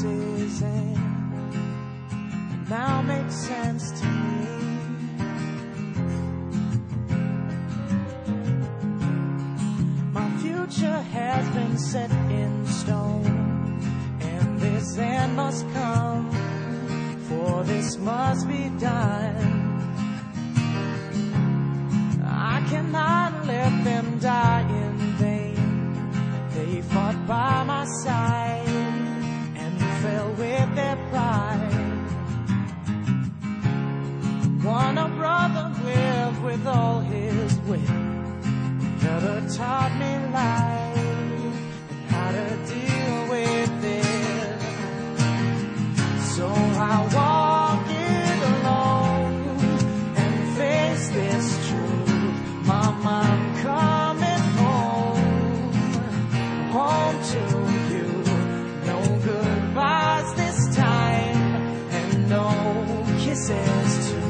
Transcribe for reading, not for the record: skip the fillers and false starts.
voices and now makes sense to me. My future has been set in stone, and this end must come, for this must be done. I cannot let them die in vain. They fought by my side and fell with their pride. One a brother lived with all his wit, the other taught me life and how to deal with it. So I walk it alone and face this truth. Mama, I'm coming home to you. No goodbyes this time, and no kisses too.